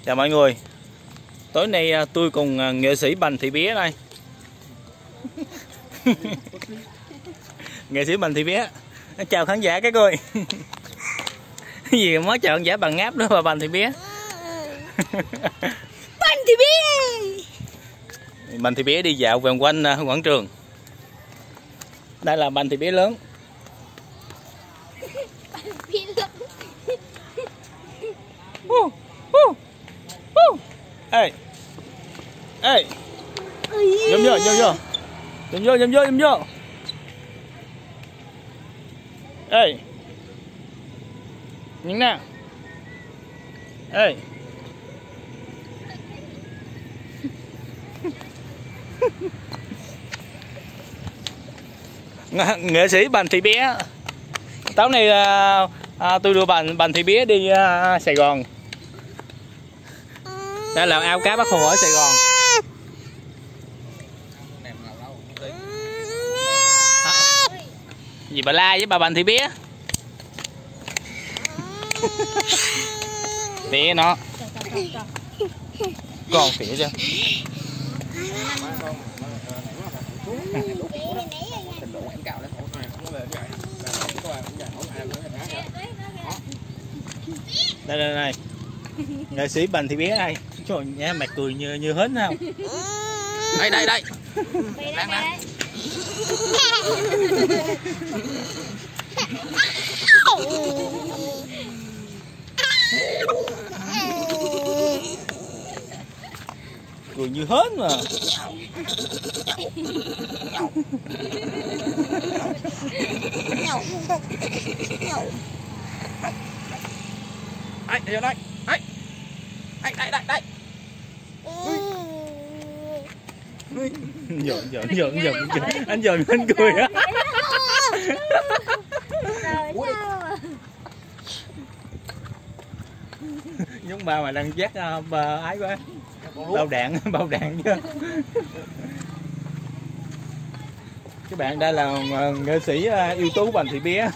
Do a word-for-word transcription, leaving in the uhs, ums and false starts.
Chào mọi người. Tối nay tôi cùng nghệ sĩ Bành Thị Bía đây. Nghệ sĩ Bành Thị Bía. Chào khán giả các ơi. Cái gì mới chào khán giả bằng ngáp nữa mà Bành Thị Bía. Bành Thị Bía. Bành Thị Bía đi dạo vòng quanh quảng trường. Đây là Bành Thị Bía lớn. Uh, uh, uh. Ê. Ê. Nhôm vô, nhôm vô. Nhôm vô, nhôm vô, nhôm vô. Ê. Nhìn nè. Ê. Nghệ sĩ Bành Thị Bía. Tối nay à, à, tôi đưa Bành Bành Thị Bía đi à, Sài Gòn. Đây là ao cá Bác Hồ ở Sài Gòn. À, gì bà la với bà Bành Thị Bía? Tía nó. Con tía chứ. Đây đây này. Nghệ sĩ Bành Thị Bía đây. Trời nha, mặt cười như như hến không? Đây đây đây. Đang nè. Cười như hến mà. Đây, đây đây. Đây. Đây đây đây đây. Giỡn giỡn giỡn giỡn. Anh giỡn anh cười á. Giống ba mà đang dắt bà ái quá. Bao đạn, bao đạn chứ. Các bạn đây là nghệ sĩ ưu tú Bành Thị Bía.